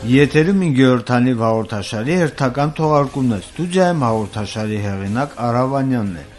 Եթերում 5-րդ հանիվ հաղորդաշարի հերթական թողարկումն է, ստուդիայում հաղորդաշարի հեղինակ Արավանյանն է։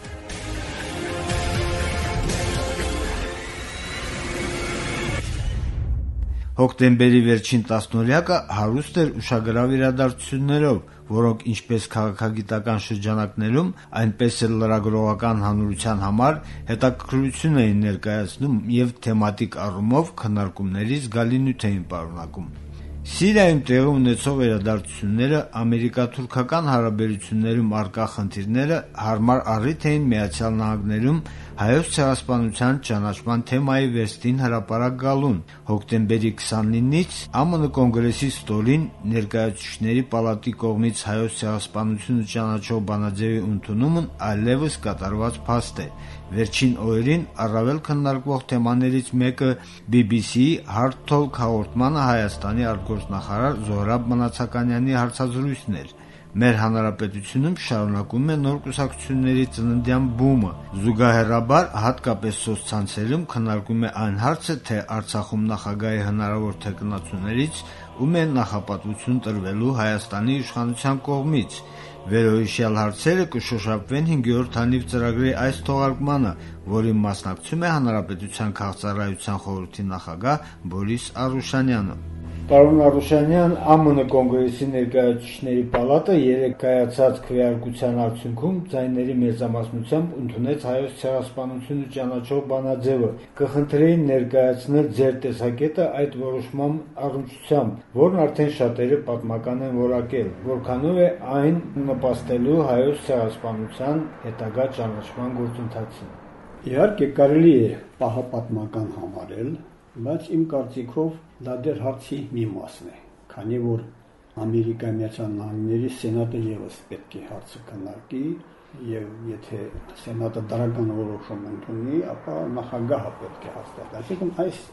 Հոկտեմբերի վերջին տասնօրյակը հարուստ էր ուշագրավ իրադարձություններով, որոնք ինչպես քաղաքագիտական շրջանակներում, այնպես էլ լրագրողական հանրության համար հետաքրքրություն էին ներկայացնում եւ թեմատիկ առումով քննարկումների զգալի նյութ էին պարունակում։ Սիրիայում տեղի ունեցող իրադարձությունները, ամերիկա-թուրքական հարաբերություններում առկա խնդիրները հարմար առիթ էին Միացյալ Նահանգներում Հայոց ցեղասպանության ճանաչման թեմայի վերստին հրապարակ գալուն։ Հոկտեմբերի 29-ից ԱՄՆ Կոնգրեսի ստորին Ներկայացուցիչների պալատի կողմից Հայոց ցեղասպանությունը ճանաչող բանաձևի ընդունումն այլևս կատարված փաստ է։ Վերջին օրերին առավել քննարկվող թեմաներից մեկը BBC-ի Hard Talk հաղորդմանը Հայաստանի արտգործնախարար Զոհրաբ Մնացականյանի հարցազրույցն էր։ Մեր հանրապետությունում շարունակում է նոր կուսակցությունների ծննդյան բումը։ Զուգահեռաբար, հատկապես սոցցանցերում քննարկում է այն հարցը, թե Արցախում նախագահի հնարավոր թեկնածուներից ում է նախապատվություն տրվելու Հայաստանի իշխանության կողմից։ Վերոհիշյալ հարցերը կշոշափվեն 5-րդ հանիվ ծրագրի այս թողարկմանը, որին մասնակցում է Հանրապետության քաղաքծառայության խորհրդի նախագահ Բորիս Արուշանյանը։ Պարոն Արուշանյան, ԱՄՆ Կոնգրեսի Ներկայացուցիչների պալատը երեկ կայացած քվեարկության արդյունքում ձայների մեծամասնությամբ ընդունեց Հայոց ցեղասպանությունը ճանաչող բանաձևը։ Կխնդրեին ներկայացնել ձեր տեսակետը այդ որոշման առնչությամբ, որն արդեն շատերը պատմական են որակել, որքանով է այն նպաստելու Հայոց ցեղասպանության հետագա ճանաչման գործընթացին։ Իհարկե կարելի է պահապատմական համարել, բայց իմ կարծիքով դա դեռ հարցի մի մասն է, քանի որ Ամերիկայի Միացյալ Նահանգների Սենատը եւս պետք է հարցը քննարկի եւ եթե Սենատը դրական որոշում ընդունի, ապա նախագահը պետք է հաստատի։ Այսինքն այս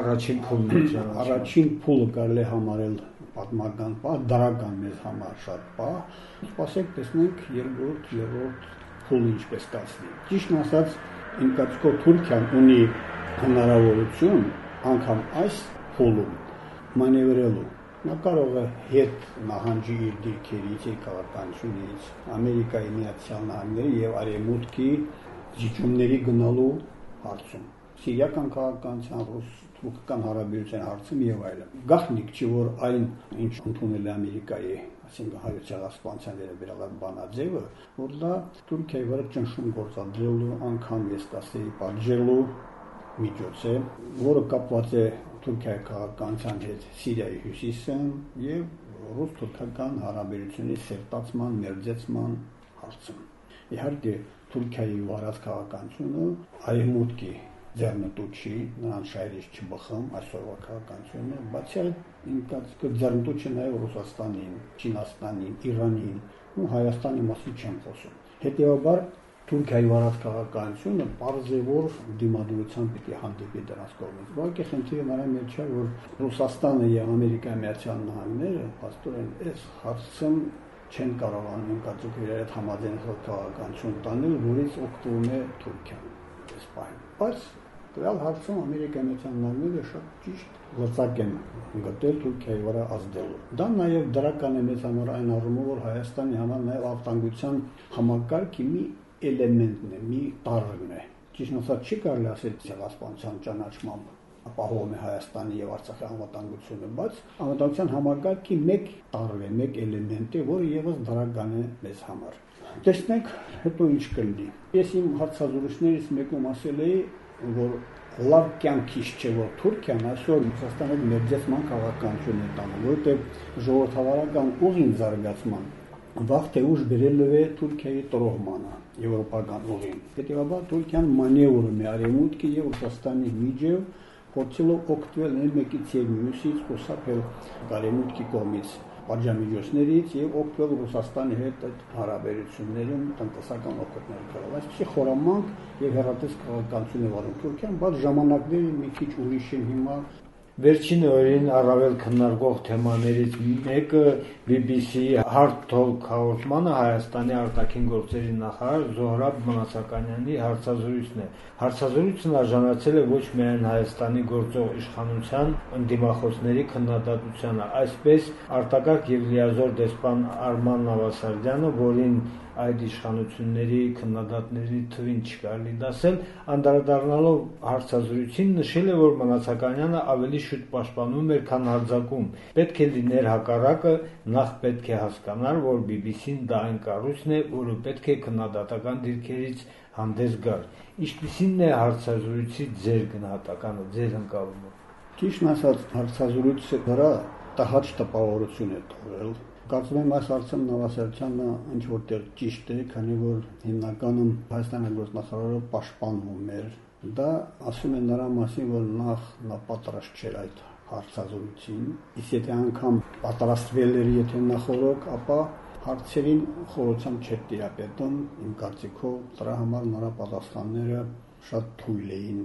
առաջին փուլը կարելի է համարել պատմական պահ, դրական մեզ համար շատ պահ։ Սպասենք տեսնենք երկրորդ, երրորդ փուլը ինչպես կացվի։ Ճիշտն ասած, իմ կարծիքով Թուրքիան ունի հնարավորություն անգամ այս փուլում մանևրելու։ Նա կարող է հետ նահանջի իր դիրքերից, իր քաղաքականությունից, Ամերիկայի Միացյալ Նահանգների եւ Արևմուտքի զիջումների գնալու հարցում, սիրիական քաղաքականության, ռուս-թուրքական հարաբերության հարցում եւ այլն։ Գաղտնիք չի, որ այն, ինչ ընդունել է Ամերիկայի, այսինքն Հայոց ցեղասպանության վերաբերյալ բանաձևը, որ դա Թուրքիայի վրա ճնշում գործադրելու, անգամ ես կասեի, պատժելու միջոց է, որը կապված է Թուրքիայի քաղաքականության հետ Սիրիայի հյուսիսում եւ ռուս-թուրքական հարաբերությունների սերտացման, մերձեցման հարցում։ Իհարկե Թուրքիայի վարած քաղաքականությունը Արևմուտքի ձեռնտու չի, նրան շահերից չբխում այսօրվա քաղաքականությունը, բացի այդ իմ կարծիքով ձեռնտու չի նաեւ Ռուսաստանին, Չինաստանին, Իրանին ու Հայաստանի մասին չեմ խոսում։ Հետեւաբար Թուրքիայի վարած քաղաքականությունը պարզ է, որ դիմադրությամբ պիտի հանդիպի դրանց կողմից։ Ուղղակի խնդիրը նրա մեջ է, որ Ռուսաստանը եւ Ամերիկայի Միացյալ Նահանգները փաստորեն այս հարցում չեն կարողանում կարծիքով իրար հետ համաձայնող քաղաքականություն տանել, որից օգտվում է Թուրքիան։ Այս բանը։ Բայց դրալ հարցում Ամերիկայի Միացյալ Նահանգները շատ ճիշտ լծակ են գտել Թուրքիայի վրա ազդելու։ Դա նաեւ դրական է մեծ համար այն առումով, որ Հայաստանի համար նաեւ ավտանգության համակարգի մի էլեմենտն է, մի տարրն է։ Ճիշտ ասած չի կարելի ասել ցեղասպանության ճանաչմամբ ապահովում է Հայաստանի եւ Արցախի անվտանգությունը, բայց անվտանգության համակարգի մեկ տարր է, մեկ էլեմենտ է, որը եւս դրական է մեզ համար։ Տեսնենք հետո ինչ կլինի։ Ես իմ հարցազրույցներից մեկում ասել էի, որ լավ կյանքից չէ, որ Թուրքիան այսօր Ռուսաստանի հետ մերձեցման քաղաքականություն է տանում, որտեղ ժողովրդավարական ուղին զարգացման վաղ թե ուշ բերելու է Թուրքիայի տրոհմանը, եվրոպական ուղին։ Հետևաբար Թուրքիան մանևրում է Արևմուտքի եւ Ռուսաստանի միջև, փորձելով օգտվել մեկից եւ մյուսից, խուսափել Արևմուտքի կողմից պատժամիջոցներից եւ օգտվել Ռուսաստանի հետ այդ հարաբերություններում տնտեսական օգուտներ կրել։ Այսպեսի խորամանկ եւ հեռատես քաղաքականություն է վարում Թուրքիան, բայց ժամանակները մի քիչ ուրիշ են հիմա Վերջին օրերին առավել քննարկող թեմաներից մեկը BBC-ի Hard Talk հաղորդմանը Հայաստանի արտաքին գործերի նախարար Զոհրաբ Մնացականյանի հարցազրույցն է։ Հարցազրույցն արժանացել է ոչ միայն Հայաստանի գործող իշխանության ընդդիմախոսների քննադատությանը, այսպես արտակարգ եւ լիազոր դեսպան Արման Նավասարդյանը, որին այդ իշխանությունների քննադատների թվին չկարելի դասել, անդրադառնալով հարցազրույցին նշել է, որ Մնացականյանը ավելի շուտ պաշտպանում էր, քան հարձակում։ Պետք է լիներ հակառակը, նախ պետք է հասկանար, որ BBC-ն դա այն կառույցն է, որը պետք է քննադատական դիրքերից հանդես գար։ Ինչպիսին է հարցազրույցի ձեր գնահատականը, ձեր ընկալումը։ Ճիշտն ասած, հարցազրույցը վրա տհաճ տպավորություն է տվել։ Կարծում եմ այս հարցը Նավասարդյանը ինչ որտեղ ճիշտ է, քանի որ հիմնականում Հայաստանի գործնախարարը պաշտպանում էր։ Դա ասում է նրա մասին, որ նախ նա պատրաստ չէր այդ հարցազրույցին, իսկ եթե անգամ պատրաստվել էր, եթե նախորդ, ապա հարցերին խորությամբ չէր տիրապետում, իմ կարծիքով դրա համար նրա պատասխանները շատ թույլ էին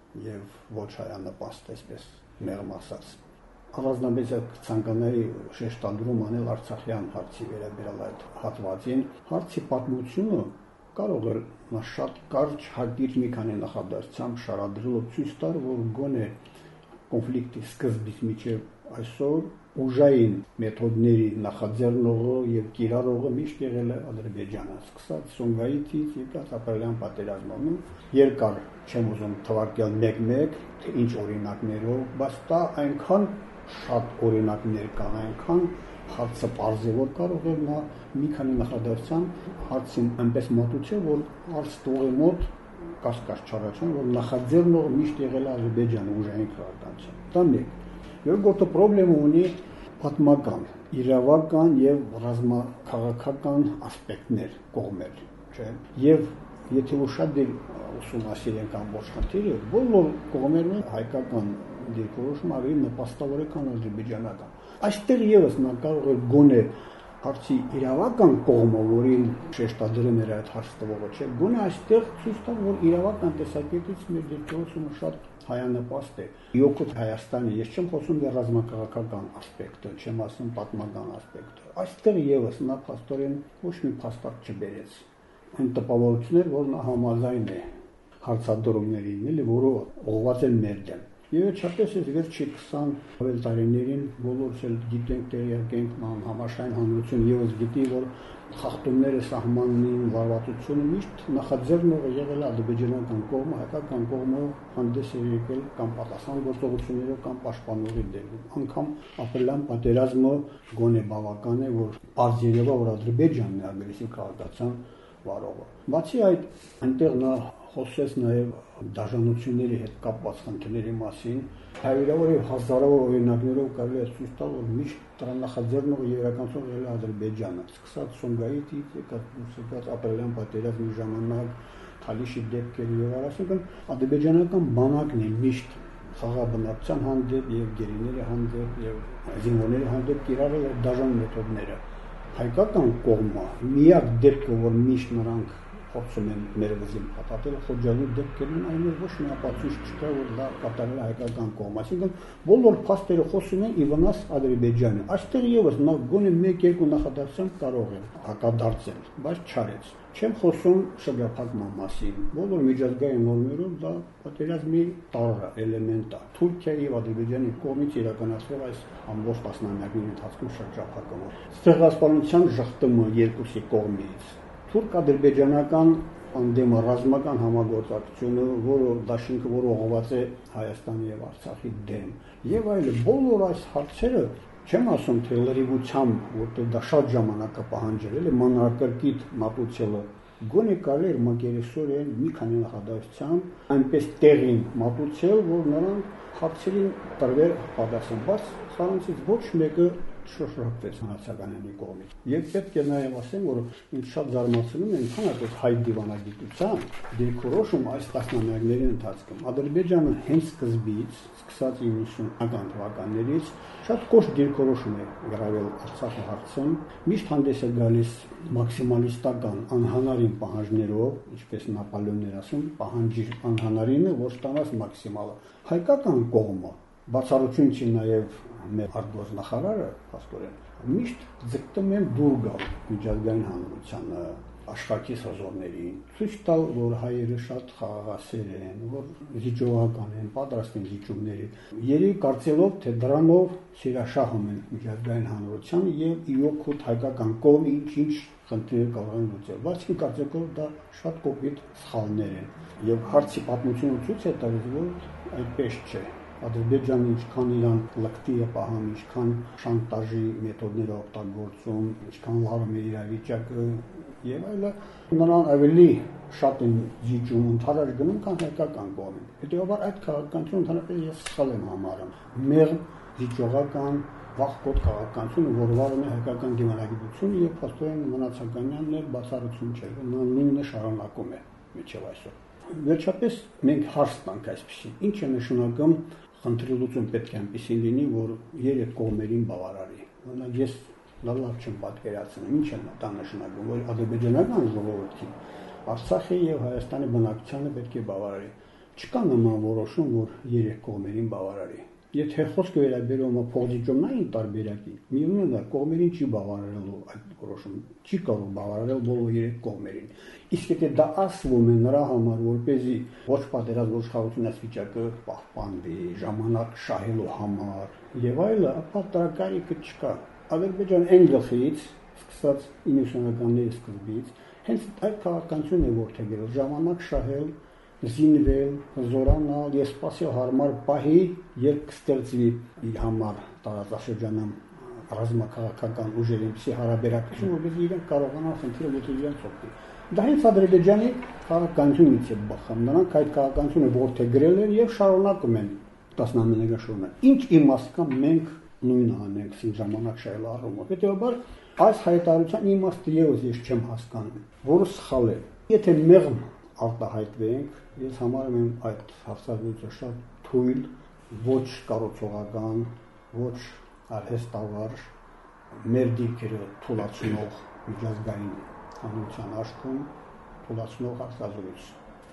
եւ ոչ հայանպաստ, այսպես մեղմ ասած։ Առանձնապես ցանկանայի շեշտադրում անել Արցախյան հարցի վերաբերյալ այդ հատվածին, հարցի պատմությունը կարող է նա շատ կարճ հակիր մի քանի նախադասությամբ շարադրելով ցույց տալ, որ գոնե կոնֆլիկտի սկզբից մինչև այսօր ուժային մեթոդների նախաձեռնողը եւ կիրառողը միշտ եղել է Ադրբեջանը, սկսած Սումգայիթից եւ ապրիլյան պատերազմում։ Երկար չեմ ուզում թվարկել մեկ-մեկ, թե ինչ օրինակներով, բայց դա այնքան շատ օրինակներ կան, այնքան հարցը պարզ է, որ կարող է նա մի քանի նախադասությամբ հարցին այնպես մոտուցել, որ հարց տողի մոտ կասկած չառաջան, որ նախաձեռնողը միշտ եղել է Ադրբեջանը ուժային քաղաքացիական։ Դա մեկ։ Երկրորդը խնդրեմ ունի պատմական, իրավական եւ ռազմաքաղաքական ասպեկտներ կողմեր, չէ՞։ Եվ եթե ուշադիր ուսումնասիրենք ամբողջ խնդիրը, բոլոր կողմերն հայկական դիրքորոշումը ավելի նպաստավոր է, քան ադրբեջանական։ Այստեղ եւս նա կարող է գոնե հարցի իրավական կողմը, որին շեշտադրում էր այդ հարց տվողը, չէ՞, գոնե այստեղ ցույց տա, որ իրավական տեսակետից մեր դիրքորոշումը շատ հայանպաստ է։ Իօքոտ Հայաստանի, ես չեմ խոսում դեռ ռազմաքաղաքական ասպեկտը, չեմ ասում պատմական ասպեկտը։ Այստեղ եւս նա փաստորեն ոչ մի փաստարկ չբերեց։ Այն տպավորություններ, որ նա համաձայն է հարցադրումներին, էլի, որը ուղղված են մեր դեմ։ Եվ վերջապես այս վերջի 20 տարիներին բոլորս էլ գիտենք, տեղյակ ենք, համաշխարհային հանրություն եւս գիտի, որ խախտումները սահմանին վարվածությունը միշտ նախաձեռնողը եղել է ադրբեջանական կողմը, հայկական կողմը հանդես է եկել կամ պատասխան գործողություններով կամ պաշտպանողի դերում։ Անկամ ապրիլյան պատերազմը գոնե բավական է, որ պարզ երևա, որ Ադրբեջանն է ագրեսիվ քաղաքացիական վարողը։ Բացի այդ, այնտեղ նա խոսեց նաև դաշնությունների հետ կապված խնդիրների մասին, հարյուրավոր եւ հազարավոր օրինակներով կարելի է ցույց տալ, որ միշտ դրա նախաձեռնողը երեքանցող եղել է Ադրբեջանը, սկսած Սումգայիթից եկած ապրիլյան պատերազմի ժամանակ Թալիշի դեպքերը եւ այսինքն ադրբեջանական բանակն է միշտ խաղաբնակության հանդեպ եւ գերիների հանդեպ եւ զինվորների հանդեպ կիրառել է դաժան մեթոդները։ Հայկական կողմը միակ դեպքը, որ միշտ նրանք փորձում են մեր վզին պատատել, խոջալու դեպքերն այն ոչ մի ապացույց չկա, որ դա կատարել է հայկական կողմը։ Այսինքն բոլոր փաստերը խոսում են ի վնաս Ադրբեջանի։ Այստեղ եւս նա գոնե 1-2 նախադասությամբ կարող է հակադարձել, բայց չարեց։ Չեմ խոսում շրջափակման մասին։ Բոլոր միջազգային նորմերով դա պատերազմի տարր էլեմենտ է։ Թուրքիայի եւ Ադրբեջանի կողմից իրականացվել այս ամբողջ տասնամյակների ընթացքում շրջափակումը։ Ստեղծապահության շղթումը երկուսի կողմից։ Թուրք-ադրբեջանական անդեմ ռազմական համագործակցությունը, որը դաշինքը որը ուղղված է Հայաստանի եւ Արցախի դեմ, եւ այլ բոլոր այս հարցերը չեմ ասում թե լրիվությամբ, որտեղ դա շատ ժամանակ կպահանջել, էլի մանրակրկիտ մատուցելը գոնե կարելի է մակերեսորեն մի քանի նախադասությամբ այնպես տեղին մատուցել, որ նրանք հարցերին տրվել պատասխան, բայց սրանցից ոչ մեկը շոշափվեց Մնացականյանի կողմից։ Եվ պետք է նաև ասեմ, որ ինձ շատ զարմացնում է ընդհանրապես հայ դիվանագիտության դիրքորոշում այս տասնամյակների ընթացքում։ Ադրբեջանը հենց սկզբից, սկսած 90-ական թվականներից շատ կոշտ դիրքորոշում է գրավել Արցախի հարցում, միշտ հանդես է գալիս մաքսիմալիստական անհանարին պահանջներով, ինչպես Նապոլեոնն էր ասում, պահանջիր անհանարինը, որ ստանաս մաքսիմալը։ Հայկական կողմը բացառություն չի նաև մեր արտգործնախարարը փաստորեն միշտ ձգտում են դուր գալ միջազգային հանրությանը աշխարհի հազարներին ցույց տալ որ հայերը շատ խաղաղասեր են որ զիջողական են պատրաստ են զիջումների երևի կարծելով թե դրանով սիրաշահում են միջազգային հանրությանը եւ իոքոտ հայկական կողմը ինչ խնդիրներ կարող են լուծել բայց իմ կարծիքով դա շատ կոպիտ սխալներ են եւ հարցի պատմությունը ցույց է տալիս որ այդպես չէ Ադրբեջանը ինչքան իրան լկտի է պահում, ինչքան շանտաժի մեթոդներ օգտագործում, ինչքան լարում է իրավիճակը եւ այլը, նրան ավելի շատ են զիջում ընդհանրապես գնում, քան հայկական կողմին։ Հետեւաբար այդ քաղաքականությունը ընդհանրապես ես սխալ եմ համարում։ Մեղմ զիջողական վախկոտ քաղաքականությունը, որ վարում է հայկական դիմանկարությունը եւ փաստորեն մնացականյանն էլ բացառություն չէ, նա նույնը շարունակում է մինչեւ այսօր։ Վերջապես մենք հարց տանք այսպեսի. ինչ է նշանակում խնդրի լուծում պետք է այնպեսին լինի, որ երեք կողմերին բավարարի։ Օրինակ ես լավ չեմ պատկերացնում, ինչ է դա նշանակում, որ ադրբեջանական ժողովրդին Արցախի եւ Հայաստանի բնակչությանը պետք է բավարարի։ Չկա նման որոշում, որ երեք կողմերին բավարարի։ Եթե խոսքը վերաբերում է փոխզիջումային տարբերակին, միևնույն է կողմերին չի բավարարելու այդ որոշումը, չի կարող բավարարել բոլոր երեք կողմերին։ Իսկ եթե դա ասվում է նրա համար, որպեսզի ոչ պատերազմ ոչ խաղաղության վիճակը պահպանվի, ժամանակ շահելու համար եւ այլը, ապա դրա կարիքը չկա։ Ադրբեջանը այն գլխից, սկսած 90-ականների սկզբից, հենց այդ քաղաքականությունն է որդեգրել ժամանակ շահել զինվել, զորանալ եւ սպասել հարմար պահի, երբ կստեղծվի իր համար տարածաշրջանում ռազմաքաղաքական ուժերի հարաբերակցություն, որովհետեւ իրենք կարողանան խնդիրը լուծել իրենց օգտին։ Դա հենց Ադրբեջանի քաղաքականությունից է բխում։ Նրանք այդ քաղաքականությունը որդեգրել են եւ շարունակում են տասնամյակներ շարունակ։ Ինչ իմաստ կա մենք նույնը անենք սին ժամանակ շահել առումով։ Հետեւաբար այս հայտարարության իմաստը եւս ես չեմ հասկանում, որը սխալ է։ Եթե մեղմ արտահայտվենք, ես համարում եմ այդ հարցազրույցը շատ թույլ, ոչ կառուցողական, ոչ արհեստավար, մեր դիրքերը թուլացնող միջազգային հանրության աշխում թուլացնող հարցազրույց։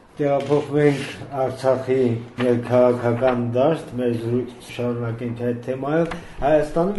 Տեղափոխվենք Արցախի ներքաղաքական դաշտ, մեր զրույցը շարունակենք այդ թեմայով։ Հայաստանում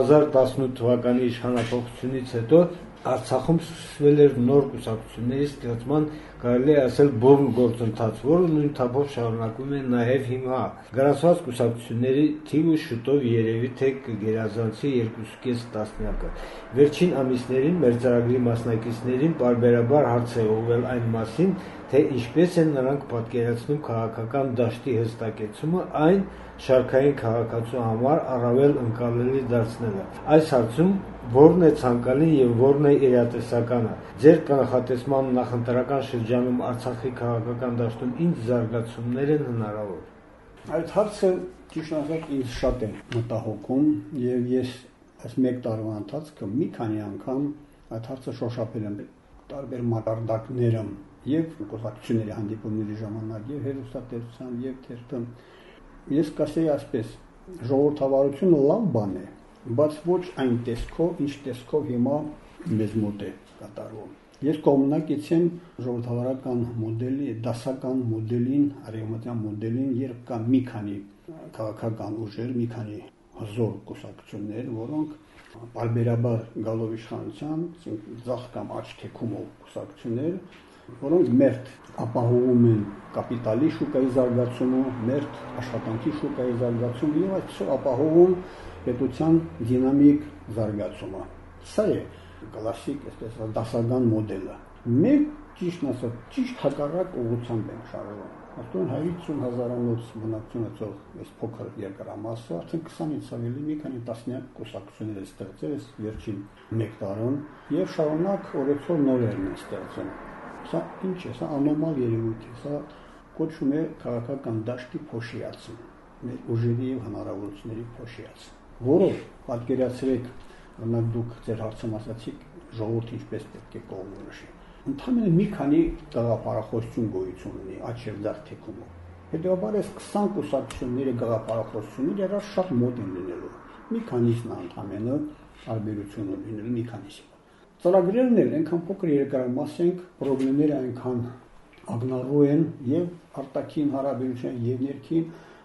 2018 թվականի իշխանապողությունից հետո Արցախում սկսվել էր նոր կուսակցությունների ստեղծման, կարելի է ասել, բուռն գործընթաց, որը նույն թափով շարունակվում է նաև հիմա։ Գրանցված կուսակցությունների թիվը շուտով երևի թե կգերազանցի 2.5 տասնյակը։ Վերջին ամիսներին մեր ծրագրի մասնակիցներին պարբերաբար հարց է ուղղել այն մասին, թե ինչպես են նրանք պատկերացնում քաղաքական դաշտի հստակեցումը այն շարքային քաղաքացու համար առավել ընկալելի դարձնելը։ Այս հարցում որն է ցանկալին եւ որն է իրատեսականը։ Ձեր կանխատեսման նախընտրական շրջանում Արցախի քաղաքական դաշտում ինչ զարգացումներ են հնարավոր։ Այդ հարցը ճիշտ ասած ինձ շատ է մտահոգում եւ ես այս մեկ տարվա ընթացքում մի քանի անգամ այդ հարցը շոշափել եմ տարբեր մակարդակներում եւ կուսակցությունների հանդիպումների ժամանակ եւ հերոստատեսության եւ թերթում։ Ես կասեի այսպես. ժողովրդավարությունը լավ բան է, բայց ոչ այն տեսքով, ինչ տեսքով հիմա մեզ մոտ է կատարվում։ Ես կողմնակից եմ ժողովրդավարական մոդելի, դասական մոդելին, արևմտյան մոդելին, երբ կան մի քանի քաղաքական ուժեր, մի քանի հզոր կուսակցություններ, որոնք պարբերաբար գալով իշխանության, ձախ կամ աջ թեքումով կուսակցություններ, որոնք մերթ ապահովում են կապիտալի շուկայի զարգացումը, մերթ աշխատանքի շուկայի զարգացումը եւ այսպես ապահովում պետության դինամիկ զարգացումը։ Սա է կլասիկ, այսպես դասական մոդելը։ Մենք ճիշտ ասած, ճիշտ հակառակ ուղղությամբ ենք շարժվում։ Աստուն 150,000-անոց բնակչությունով այս փոքր երկրամասը արդեն 20-ից ավելի մի քանի տասնյակ կուսակցություններ ստեղծել է վերջին 1 տարում եւ շարունակ օրեցօր նորերն են ստեղծում։ Սա ինչ է, սա անորմալ երևույթ է, սա կոչվում է քաղաքական դաշտի փոշիացում, մեր ուժերի եւ հնարավորությունների փոշիացում, որը պատկերացրեք, օրինակ դուք ձեր հարցում ասացիք, ժողովուրդը ինչպես պետք է կողմնորոշի։ Ընդհանրապես մի քանի գաղափարախոսություն գոյություն ունի աջ եւ ձախ թեքումով։ Հետեւաբար այս 20 կուսակցությունների գաղափարախոսությունները երբ շատ մոտ են լինելու։ Մի քանիսն ընդհանրապես տարբերություն ունենալու մի քանիսի։ Ծրագրերն էլ այնքան փոքր երկրամաս են, խնդիրները այնքան ակնառու են եւ արտաքին հարաբերության եւ ներքին,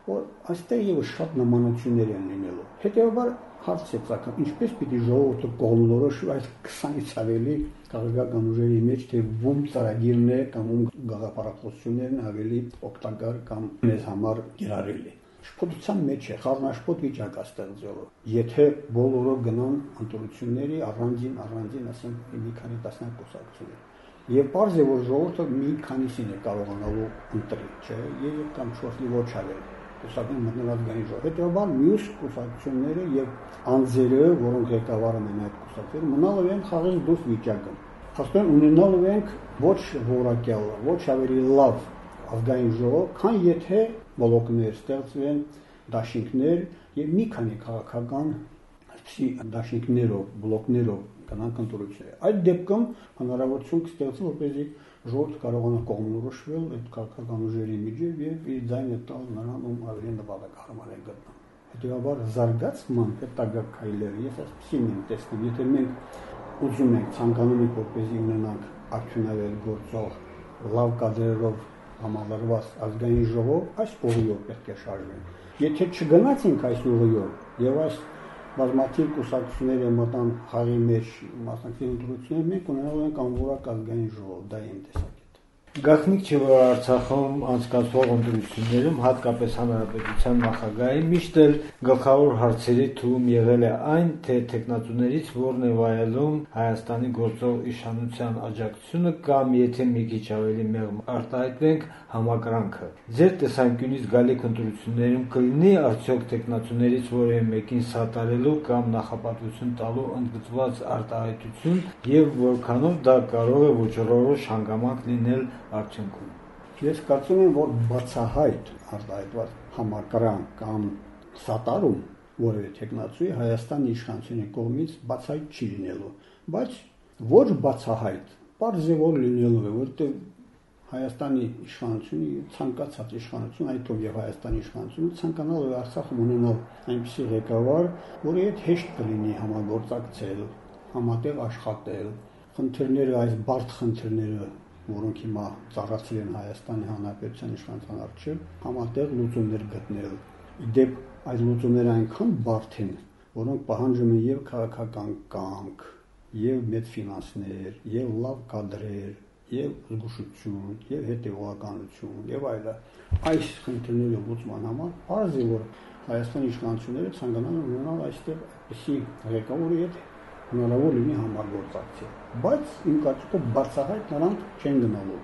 որ այստեղ եւս շատ նմանություններ են լինելու։ Հետևաբար հարց է ցակում, ինչպես պիտի ժողովուրդը կողմնորոշի այս 20-ից ավելի քաղաքական ուժերի մեջ, թե ում ծրագիրն է կամ ում գաղափարախոսություններն ավելի օգտակար կամ մեզ համար կիրառելի։ Շփոթության մեջ է, խառնաշփոթ վիճակ է ստեղծելու։ Եթե բոլորը գնան ընտրությունների առանձին, ասենք մի քանի տասնյակ կուսակցություններ, եւ պարզ է, որ ժողովուրդը մի քանիսին է կարողանալու ընտրել, չէ, 3 կամ 4-ի ոչ ավել, կուսակցություն մտնելած գանի ժողով։ Հետևաբար մյուս կուսակցությունները եւ անձերը, որոնք ղեկավարում են այդ կուսակցությունները, մնալու են խաղից դուրս վիճակում։ Փաստորեն ունենալու ենք ոչ որակյալ, ոչ ավելի լավ ազգային ժողով, քան եթե բլոկներ ստեղծվեն, դաշինքներ եւ մի քանի քաղաքական այսպիսի դաշինքներով, բլոկներով կանանք ընտրություններ։ Այդ դեպքում հնարավորություն կստեղծի, որպեսզի ժողովուրդը կարողանա կողմնորոշվել այդ քաղաքական ուժերի միջև եւ իր ձայնը տալ նրան, ում ավելի նպատակահարմար է գտնում։ Հետևաբար զարգացման հետագա քայլերը ես այսպեսին եմ տեսնում, եթե մենք ուզում ենք, ցանկանում ենք, որպեսզի ունենանք արդյունավետ գործող, լավ կադրերով համալրված ազգային ժողով, այս ուղիով պետք է շարժվենք։ Եթե չգնացինք այս ուղիով եւ այս բազմաթիվ կուսակցությունները մտան խաղի մեջ մասնակցի ընտրություններ, մենք ունենալու ենք անորակ ազգային ժողով, դա իմ տեսակետը։ Գաղտնիք չէ, որ Արցախում անցկացվող ընտրություններում, հատկապես հանրապետության նախագահի, միշտ էլ գլխավոր հարցերի թվում եղել է այն, թե թեկնածուներից որն է վայելում Հայաստանի գործող իշխանության աջակցությունը կամ, եթե մի քիչ ավելի մեղմ արտահայտվենք, համակրանքը։ Ձեր տեսանկյունից գալիք ընտրություններում կլինի արդյոք թեկնածուներից որևէ մեկին սատարելու կամ նախապատվություն տալու ընդգծված արտահայտություն եւ որքանով դա կարող է ոչռորոշ հանգամանք լինել արդյունքում։ Ես կարծում եմ, որ բացահայտ արտահայտված համակրանք կամ սատարում որևէ թեկնածուի Հայաստանի իշխանությունների կողմից բացահայտ չի լինելու, բայց ոչ բացահայտ, պարզ է որ լինելու է, որտեղ Հայաստանի իշխանությունը, ցանկացած իշխանություն, այդ թվում եւ Հայաստանի իշխանությունը ցանկանալ է Արցախում ունենալ այնպիսի ղեկավար, որի հետ հեշտ կլինի համագործակցել, համատեղ աշխատել, խնդիրները, այս բարդ խնդիրները, որոնք հիմա ծառացել են Հայաստանի Հանրապետության իշխանության առջև, համատեղ լուծումներ գտնել։ Իդեպ այս լուծումները այնքան բարդ են, որոնք պահանջում են եւ քաղաքական կամք, եւ մեծ ֆինանսներ, եւ լավ կադրեր, եւ զգուշություն, եւ հետեւողականություն, եւ այլն։ Այս խնդիրների լուծման համար պարզ է, որ Հայաստանի իշխանությունները ցանկանան ունենալ այստեղ այսպիսի ղեկավարի հետ հնարավոր լինի համագործակցել, բայց իմ կարծիքով բացահայտ նրանք չեն գնալու։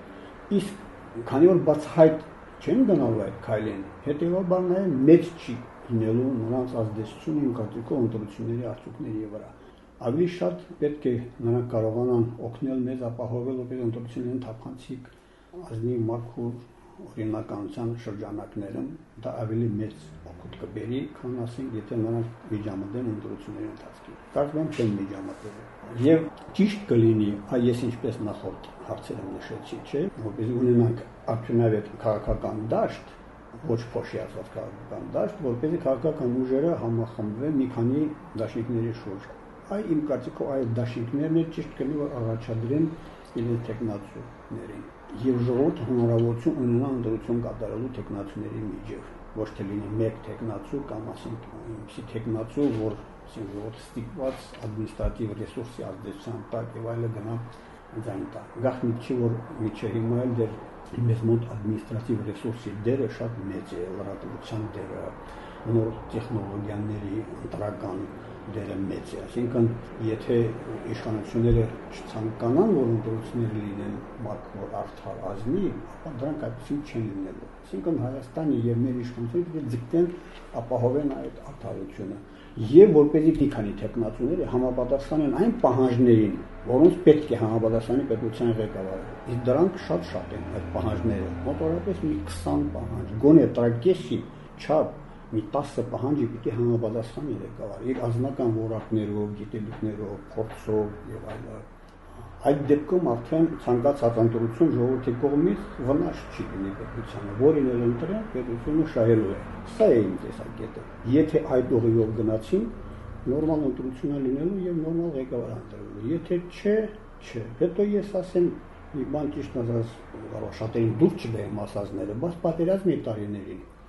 Իսկ քանի որ բացահայտ չեն գնալու այդ քայլին, հետեւաբար նաև մեծ չի լինելու նրանց ազդեցությունը իմ կարծիքով ընտրությունների արդյունքների վրա։ Ավելի շատ պետք է նրանք կարողանան օգնել մեզ ապահովել որպես ընտրությունների թափանցիկ ազնիվ մաքուր օրինականության շրջանակներում, դա ավելի մեծ օգուտ կբերի, քան ասենք, եթե նրանք միջամտեն ընտրությունների ընթացքին։ Կարծում եմ չեն միջամտելու։ Եվ ճիշտ կլինի, ես ինչպես նախորդ հարցերում նշեցի, չէ, որպես ունենանք արդյունավետ քաղաքական դաշտ, ոչ փոշիացված քաղաքական դաշտ, որպես քաղաքական ուժերը համախմբվեն մի քանի դաշինքների շուրջ։ Այ իմ կարծիքով այդ դաշինքներն էլ ճիշտ կլինի, որ առաջադրեն իրենց տեխնացուներին եւ ժողովուրդը հնարավորություն ունենա ընտրություն կատարելու տեխնացուների միջև, ոչ թե լինի մեկ տեխնացու կամ ասենք այնպիսի տեխնացու, որ ասենք ստիպված ադմինիստրատիվ ռեսուրսի ազդեցության տակ եւ այլը գնա ձայն տա։ Գաղտնիք չի, որ միջև հիմա էլ դեռ մեզ մոտ ադմինիստրատիվ ռեսուրսի դերը շատ մեծ է, լրատվության դերը, նոր տեխնոլոգիաների ընտրական դերը մեծ է, այսինքն եթե իշխանությունները չցանկանան, որ ընտրությունները լինեն մաքուր, արդար, ազնիվ, ապա դրանք այդպեսին չեն լինելու։ Այսինքն Հայաստանի եւ մեր իշխանությունները պետք է ձգտեն ապահովեն այդ արդարությունը եւ որպեսզի մի քանի տեխնացուները համապատասխանեն այն պահանջներին, որոնց պետք է համապատասխանի պետության ղեկավարը։ Իսկ դրանք շատ են այդ պահանջները, մոտավորապես մի 20 պահանջ, գոնե տրակեսի չափ մի 10 պահանջի պիտի համապատասխանի ղեկավարը իր անձնական որակներով, գիտելիքներով, փորձով եւ այլն։ Այդ դեպքում արդեն ցանկացած ընտրություն ժողովրդի կողմից վնաս չի լինի պետությանը, որին էլ ընտրեն, պետությունը շահելու է։ Սա է իմ տեսակետը։ Եթե այդ ուղիով գնացին, նորմալ ընտրություն է լինելու եւ նորմալ ղեկավար ընտրելու։ Եթե չէ։ Հետո ես ասեմ, մի բան ճիշտ ասած, կարող շատերին դուր չգա իմ ասածները, բայց պատերազմի տարիներին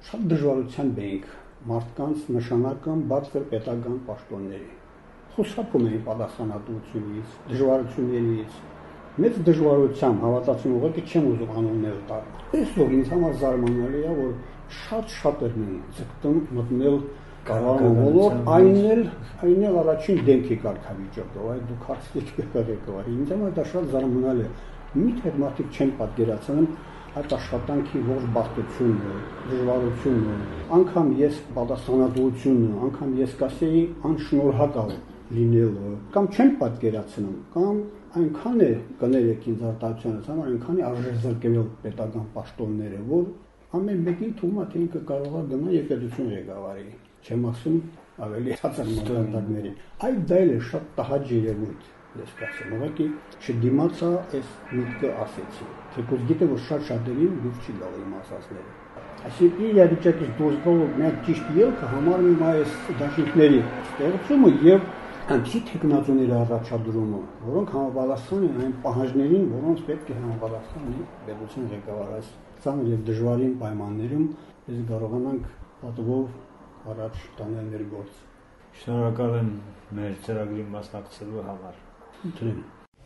շատ դժվարությամբ էինք մարդկանց նշանական բարձր պետական պաշտոնների։ Խուսափում էին պատասխանատվությունից, դժվարություններից, մեծ դժվարությամբ հավատացին ուղղակի չեմ ուզում անուններ տալ։ Այսօր ինձ համար զարմանալի է, որ շատ-շատերն են ձգտում մտնել կառավարման ոլորտ, այն էլ առաջին դեմքի կարգավիճակով, այդ դուք հարցրիք եղեք։ Ինձ համար դա շատ զարմանալի է։ Միթե մարդիկ չեն պատկերացնում այդ աշխատանքի ողջ բարդությունը, դժվարությունը, անգամ ես պատասխանատվությունը, անգամ ես կասեի անշնորհակալ լինելը, կամ չեն պատկերացնում, կամ այնքան է կներեք ինձ արտահայտությունից համար, այնքան է արժեզրկվել պետական պաշտոնները, որ ամեն մեկին թվում է, թե ինքը կարող է գնա եկեղեցուն ղեկավարի, չեմ ասում ավելի հացար մակարդակների։ Այդ դա էլ է շատ տհաճ երևույթ, ես կասեմ, ուղղակի չդիմացա այս միտքը ասեցի, թեկուզ գիտե, որ շատ-շատերին դուրս չի գալ իմ ասածները։ Այսինքն իրավիճակից դուրս գալու միակ ճիշտ ելքը համարում եմ այս դաշինքների ստեղծումը եւ այնպիսի տեխնոլոգիաների առաջադրումը, որոնք համապատասխան են այն պահանջներին, որոնց պետք է համապատասխանի պետության ղեկավարը ծանր եւ դժվարին պայմաններում biz կարողանանք պատվով առաջ տանել մեր գործ։ Շնորհակալ եմ մեր ծրագրի մասնակցելու համար։ Ընդունեմ։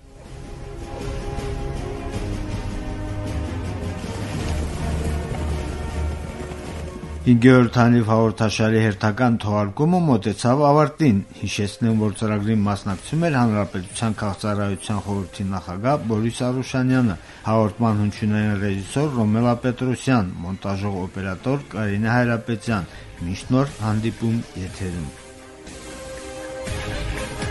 Հինգերորդ հանիվ հաղորդաշարի հերթական թողարկումը մոտեցավ ավարտին։ Հիշեցնեմ, որ ծրագրին մասնակցում էր Հանրապետության քաղաքծառայության խորհրդի նախագահ Բորիս Արուշանյանը, հաղորդման հնչյունային ռեժիսոր Ռոմելա Պետրոսյան, մոնտաժող օպերատոր Կարինե Հայրապետյան։ Մինչ նոր հանդիպում եթերում։